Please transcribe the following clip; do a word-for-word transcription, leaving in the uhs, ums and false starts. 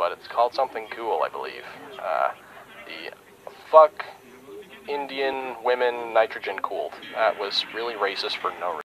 but it's called something cool, I believe. Uh, the fuck Indian women nitrogen cooled. That was really racist for no reason.